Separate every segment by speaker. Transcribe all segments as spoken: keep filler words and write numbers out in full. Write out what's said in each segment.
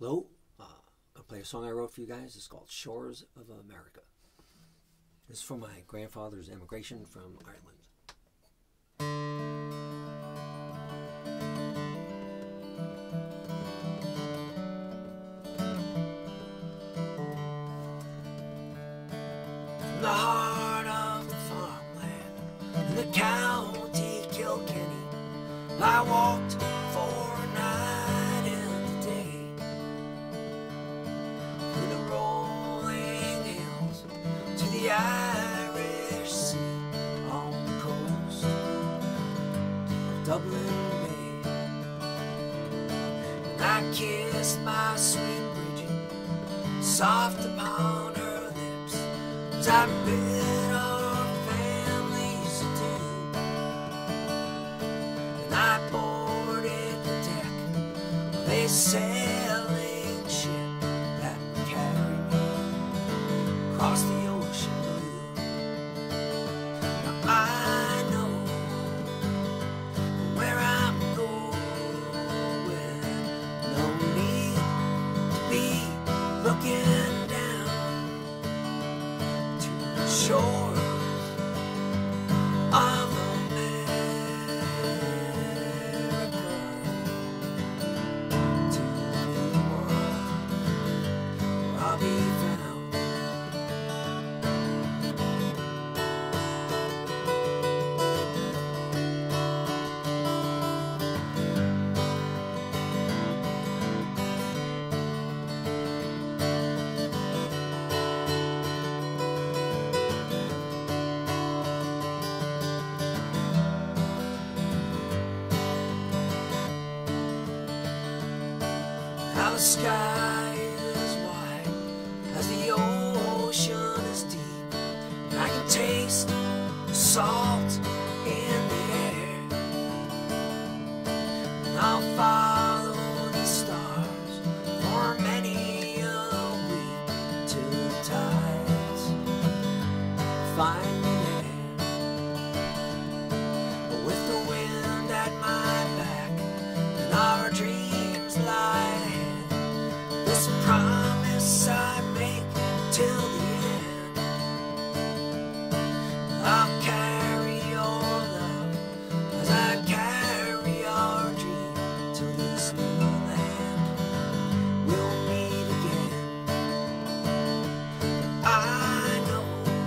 Speaker 1: Hello, uh, I'm going to play a song I wrote for you guys. It's called Shores of America. This is from my grandfather's emigration from Ireland. From the heart of the farmland in the county Kilkenny, I walked for a night and a day through the rolling hills to the Irish Sea on the coast of Dublin Bay. And I kissed my sweet Bridget soft upon her lips as I bid our families adieu. And I boarded the deck of a sailing ship that would carry me across the ocean blue. Now I know where I'm going, no need to be looking down to the shores of I'll be found. Now the sky is wide as the ocean is deep, and I can taste the salt in the air. And I'll follow these stars for many a week till the tides find me there. But with the wind at my back and our dreams lie ahead, this promise I make till the end, I'll carry your love as I carry our dream till this new land we'll meet again. I know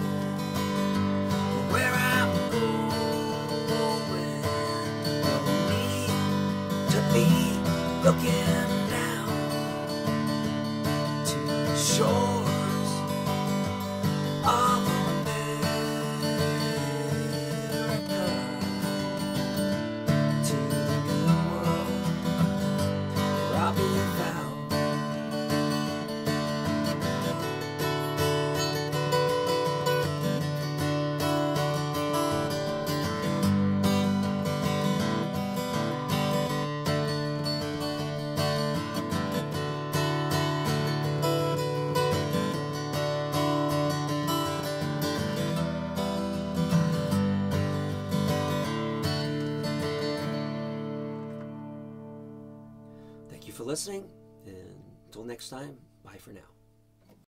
Speaker 1: where I'm going, no need to be looking down to the shores of America, to the new world where I'll be found. Thank you for listening, and until next time, bye for now.